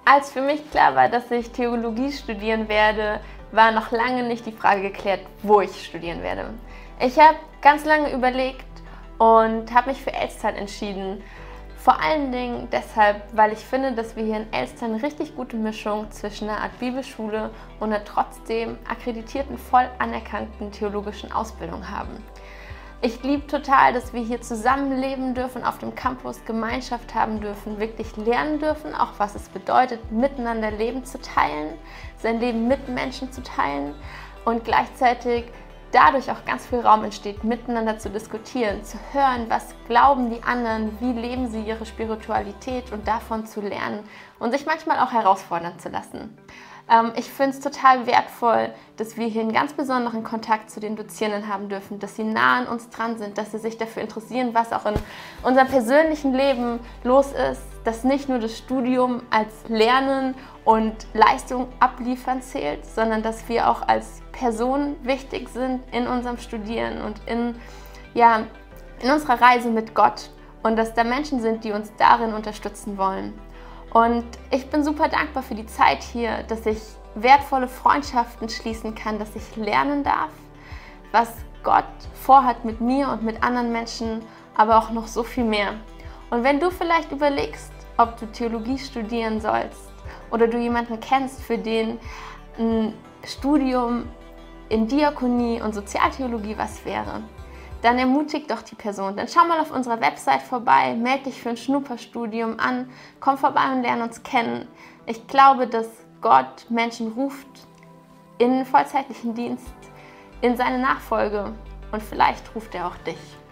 Als für mich klar war, dass ich Theologie studieren werde, war noch lange nicht die Frage geklärt, wo ich studieren werde. Ich habe ganz lange überlegt und habe mich für Elstern entschieden. Vor allen Dingen deshalb, weil ich finde, dass wir hier in Elstern eine richtig gute Mischung zwischen einer Art Bibelschule und einer trotzdem akkreditierten, voll anerkannten theologischen Ausbildung haben. Ich liebe total, dass wir hier zusammenleben dürfen, auf dem Campus Gemeinschaft haben dürfen, wirklich lernen dürfen, auch was es bedeutet, miteinander Leben zu teilen, sein Leben mit Menschen zu teilen und gleichzeitig dadurch auch ganz viel Raum entsteht, miteinander zu diskutieren, zu hören, was glauben die anderen, wie leben sie ihre Spiritualität und davon zu lernen und sich manchmal auch herausfordern zu lassen. Ich finde es total wertvoll, dass wir hier einen ganz besonderen Kontakt zu den Dozierenden haben dürfen, dass sie nah an uns dran sind, dass sie sich dafür interessieren, was auch in unserem persönlichen Leben los ist, dass nicht nur das Studium als Lernen und Leistung abliefern zählt, sondern dass wir auch als Personen wichtig sind in unserem Studieren und in unserer Reise mit Gott und dass da Menschen sind, die uns darin unterstützen wollen. Und ich bin super dankbar für die Zeit hier, dass ich wertvolle Freundschaften schließen kann, dass ich lernen darf, was Gott vorhat mit mir und mit anderen Menschen, aber auch noch so viel mehr. Und wenn du vielleicht überlegst, ob du Theologie studieren sollst oder du jemanden kennst, für den ein Studium in Diakonie und Sozialtheologie was wäre, dann ermutigt doch die Person. Dann schau mal auf unserer Website vorbei, melde dich für ein Schnupperstudium an, komm vorbei und lerne uns kennen. Ich glaube, dass Gott Menschen ruft in den vollzeitlichen Dienst, in seine Nachfolge und vielleicht ruft er auch dich.